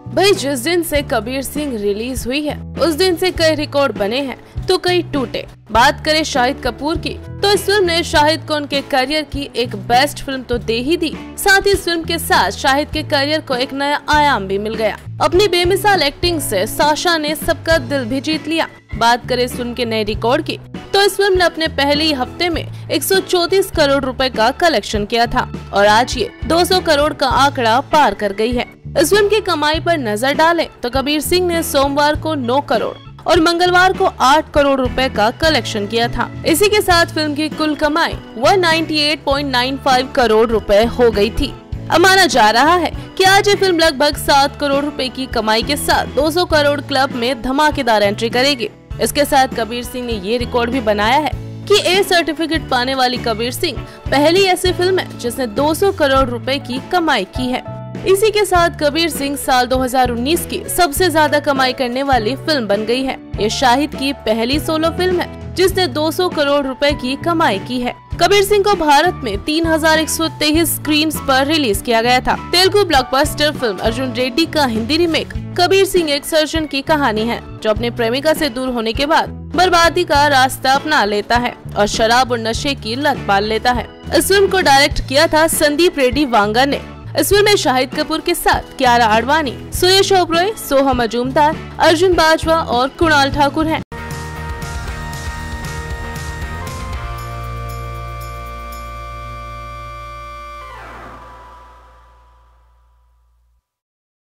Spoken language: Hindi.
भाई जिस दिन से कबीर सिंह रिलीज हुई है उस दिन से कई रिकॉर्ड बने हैं तो कई टूटे। बात करें शाहिद कपूर की तो इस फिल्म ने शाहिद को उनके करियर की एक बेस्ट फिल्म तो दे ही दी, साथ ही इस फिल्म के साथ शाहिद के करियर को एक नया आयाम भी मिल गया। अपनी बेमिसाल एक्टिंग से साशा ने सबका दिल भी जीत लिया। बात करें इस फिल्म के नए रिकॉर्ड की तो इस फिल्म ने अपने पहले ही हफ्ते में 134 करोड़ रुपए का कलेक्शन किया था और आज ये 200 करोड़ का आंकड़ा पार कर गई है। इस फिल्म की कमाई पर नजर डालें तो कबीर सिंह ने सोमवार को 9 करोड़ और मंगलवार को 8 करोड़ रुपए का कलेक्शन किया था। इसी के साथ फिल्म की कुल कमाई 198.95 करोड़ रुपए हो गई थी। अब माना जा रहा है कि आज ये फिल्म लगभग 7 करोड़ रुपए की कमाई के साथ 200 करोड़ क्लब में धमाकेदार एंट्री करेगी। इसके साथ कबीर सिंह ने ये रिकॉर्ड भी बनाया है कि ए सर्टिफिकेट पाने वाली कबीर सिंह पहली ऐसी फिल्म है जिसने 200 करोड़ रुपए की कमाई की है। इसी के साथ कबीर सिंह साल 2019 की सबसे ज्यादा कमाई करने वाली फिल्म बन गई है। ये शाहिद की पहली सोलो फिल्म है जिसने 200 करोड़ रुपए की कमाई की है। कबीर सिंह को भारत में 3123 स्क्रीन्स पर रिलीज किया गया था। तेलुगु ब्लॉकबस्टर फिल्म अर्जुन रेड्डी का हिंदी रीमेक कबीर सिंह एक सर्जन की कहानी है जो अपने प्रेमिका से दूर होने के बाद बर्बादी का रास्ता अपना लेता है और शराब और नशे की लत पाल लेता है। इस फिल्म को डायरेक्ट किया था संदीप रेड्डी वांगा ने। इस फिल्म में शाहिद कपूर के साथ कियारा आडवाणी, सुरेश ओबरॉय, सोहम मजूमदार, अर्जुन बाजवा और कुणाल ठाकुर हैं।